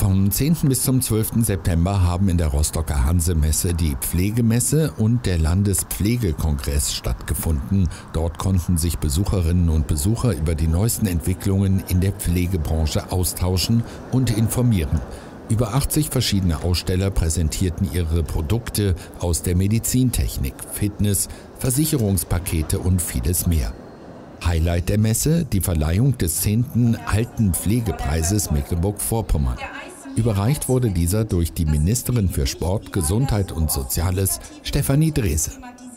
Vom 10. bis zum 12. September haben in der Rostocker Hanse-Messe die Pflegemesse und der Landespflegekongress stattgefunden. Dort konnten sich Besucherinnen und Besucher über die neuesten Entwicklungen in der Pflegebranche austauschen und informieren. Über 80 verschiedene Aussteller präsentierten ihre Produkte aus der Medizintechnik, Fitness, Versicherungspakete und vieles mehr. Highlight der Messe, die Verleihung des 10. Altenpflegepreises Mecklenburg-Vorpommern. Überreicht wurde dieser durch die Ministerin für Sport, Gesundheit und Soziales, Stefanie Drese.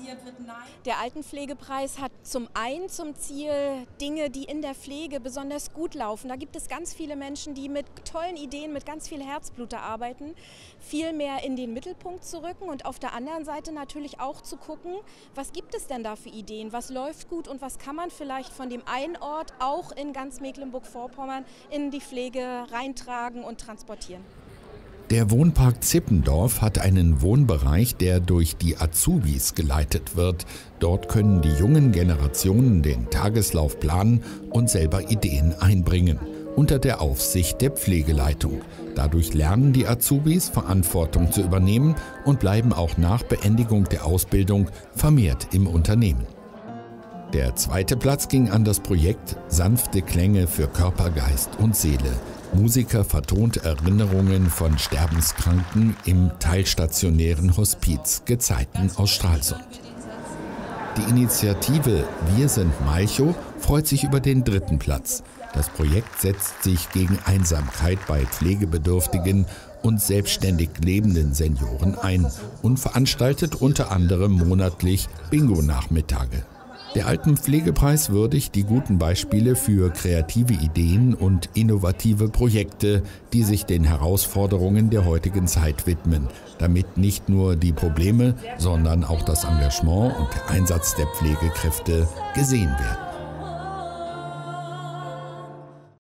Der Altenpflegepreis hat zum Ziel, Dinge, die in der Pflege besonders gut laufen. Da gibt es ganz viele Menschen, die mit tollen Ideen, mit ganz viel Herzblut da arbeiten, viel mehr in den Mittelpunkt zu rücken und auf der anderen Seite natürlich auch zu gucken, was gibt es denn da für Ideen, was läuft gut und was kann man vielleicht von dem einen Ort auch in ganz Mecklenburg-Vorpommern in die Pflege reintragen und transportieren. Der Wohnpark Zippendorf hat einen Wohnbereich, der durch die Azubis geleitet wird. Dort können die jungen Generationen den Tageslauf planen und selber Ideen einbringen, unter der Aufsicht der Pflegeleitung. Dadurch lernen die Azubis, Verantwortung zu übernehmen und bleiben auch nach Beendigung der Ausbildung vermehrt im Unternehmen. Der zweite Platz ging an das Projekt Sanfte Klänge für Körper, Geist und Seele. Musiker vertont Erinnerungen von Sterbenskranken im teilstationären Hospiz Gezeiten aus Stralsund. Die Initiative Wir sind Malchow freut sich über den 3. Platz. Das Projekt setzt sich gegen Einsamkeit bei pflegebedürftigen und selbstständig lebenden Senioren ein und veranstaltet unter anderem monatlich Bingo-Nachmittage. Der Altenpflegepreis würdigt die guten Beispiele für kreative Ideen und innovative Projekte, die sich den Herausforderungen der heutigen Zeit widmen, damit nicht nur die Probleme, sondern auch das Engagement und der Einsatz der Pflegekräfte gesehen werden.